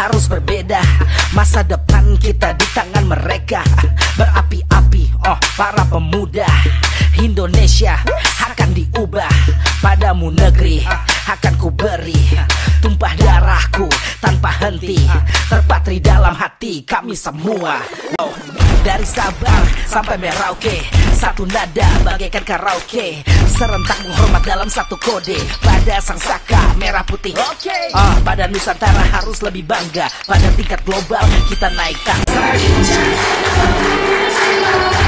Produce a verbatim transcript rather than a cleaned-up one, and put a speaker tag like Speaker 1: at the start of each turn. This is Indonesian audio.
Speaker 1: harus berbeda. Masa depan kita di tangan mereka. Berapi-api, oh para pemuda Indonesia akan diubah. Padamu negeri akan ku beri tumpah darahku tanpa henti, terpatri dalam hati kami semua. Oh, dari Sabang sampai Merauke, satu nada bagaikan karaoke, serentak menghormat dalam satu kode pada sang saka merah putih. Okay. Oh, pada Nusantara harus lebih bangga. Pada tingkat global kita naik tangga.